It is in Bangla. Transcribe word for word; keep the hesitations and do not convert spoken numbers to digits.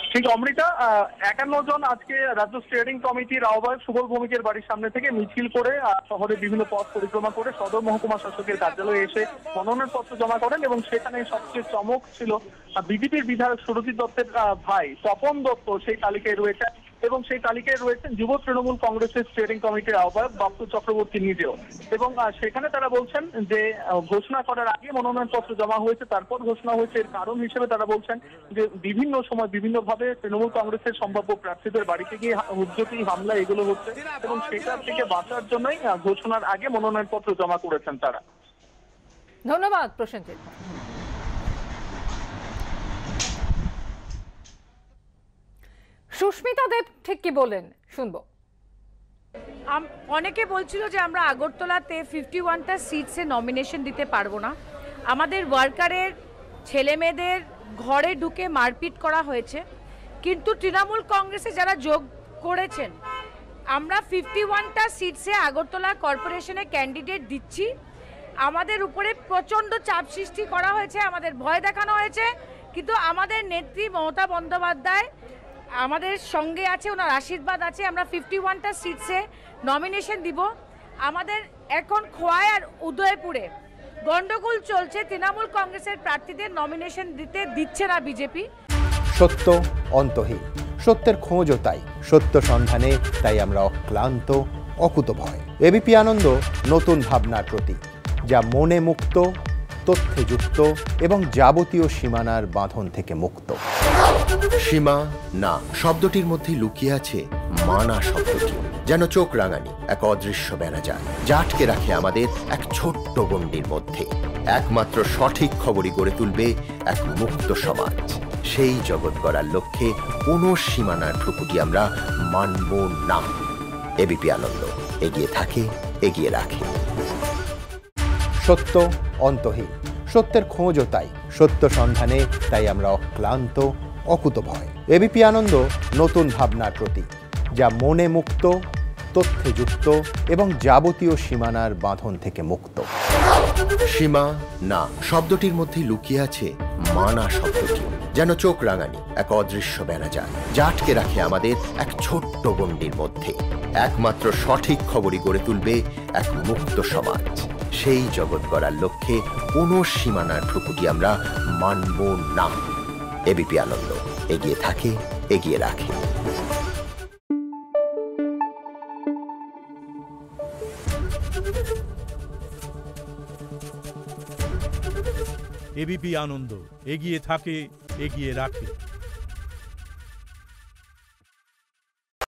ঠিক অমৃতা, একান্ন জন আজকে রাজ্য স্টিয়ারিং কমিটির আহ্বায়ক সুবল ভৌমিকের বাড়ির সামনে থেকে মিছিল করে শহরের বিভিন্ন পথ পরিক্রমা করে সদর মহকুমা শাসকের কার্যালয়ে এসে মনোনয়ন পত্র জমা করেন এবং সেখানে সবচেয়ে চমক ছিল বিজেপির বিধায়ক সুরজিৎ দত্তের ভাই তপন দত্ত সেই তালিকায় রয়েছে এবং সেই তালিকায় রয়েছেন যুব তৃণমূল কংগ্রেসের স্টিয়ারিং কমিটির আহ্বায়ক বাপ্পু চক্রবর্তী নিজেও। এবং সেখানে তারা বলছেন যে ঘোষণা করার আগে মনোনয়ন পত্র জমা হয়েছে, তারপর ঘোষণা হয়েছে। এর কারণ হিসেবে তারা বলছেন যে বিভিন্ন সময় বিভিন্ন ভাবে তৃণমূল কংগ্রেসের সম্ভাব্য প্রার্থীদের বাড়িতে গিয়ে হুজ্জতি হামলা এগুলো হচ্ছে এবং সেটা থেকে বাঁচার জন্যই ঘোষণার আগে মনোনয়ন পত্র জমা করেছেন তারা। ধন্যবাদ প্রসেনজিৎ। সুস্মিতা দেব ঠিক কি বলেন শুনবো। অনেকে বলছিল যে আমরা আগরতলাতে ফিফটি ওয়ানটা সিটসে নমিনেশন দিতে পারবো না, আমাদের ওয়ার্কারের ছেলে মেয়েদের ঘরে ঢুকে মারপিট করা হয়েছে, কিন্তু তৃণমূল কংগ্রেসে যারা যোগ করেছেন আমরা ফিফটি ওয়ানটা সিটসে আগরতলা কর্পোরেশনে ক্যান্ডিডেট দিচ্ছি। আমাদের উপরে প্রচণ্ড চাপ সৃষ্টি করা হয়েছে, আমাদের ভয় দেখানো হয়েছে, কিন্তু আমাদের নেত্রী মমতা বন্দ্যোপাধ্যায় আমাদের সঙ্গে আছে, ওনার আশীর্বাদ আছে। আমরা ফিফটি ওয়ানটা সিটসে নমিনেশন দিব। আমাদের এখন খোয়াই আর উদয়পুরে গন্ডগোল চলছে, তৃণমূল কংগ্রেসের প্রার্থীদের নমিনেশন দিতে দিচ্ছে না বিজেপি। সত্য অন্তহীন, সত্যের খোঁজও তাই, সত্য সন্ধানে তাই আমরা অক্লান্ত অকুতভয়। এবিপি আনন্দ নতুন ভাবনার প্রতীক, যা মনে মুক্ত, তথ্যে যুক্ত এবং যাবতীয় সীমানার বাঁধন থেকে মুক্ত। সীমা না শব্দটির মধ্যে লুকিয়ে আছে মানা শব্দটি, যেন চোখ রাঙানি এক অদৃশ্য বেড়াজাল, যা আটকে রাখে আমাদের এক ছোট্ট গণ্ডির মধ্যে। একমাত্র সঠিক খবরই গড়ে তুলবে এক মুক্ত সমাজ। সেই জগৎ গড়ার লক্ষ্যে কোনো সীমানার ঠুকুটি আমরা মানব না। এবিপি আনন্দ এগিয়ে থাকে, এগিয়ে রাখে। সত্য অন্তহীন, সত্যের খোঁজও তাই, সত্য সন্ধানে তাই আমরা অক্লান্ত অকুতভয়। এবিপি আনন্দ নতুন ভাবনার প্রতীক, যা মনে মুক্ত, তথ্যে যুক্ত এবং যাবতীয় সীমানার বাঁধন থেকে মুক্ত। সীমা না শব্দটির মধ্যে লুকিয়ে আছে মানা শব্দটি, যেন চোখ রাঙানি এক অদৃশ্য বেড়াজাল, যা আটকে রাখে আমাদের এক ছোট্ট গণ্ডির মধ্যে। একমাত্র সঠিক খবরই গড়ে তুলবে এক মুক্ত সমাজ। সেই জগৎ গড়ার লক্ষ্যে কোনো সীমানার ঠুকুটি আমরা মানব না। এবিপি আনন্দ এগিয়ে থাকে, এগিয়ে রাখে। এবিপি আনন্দ এগিয়ে থাকে, এগিয়ে রাখে।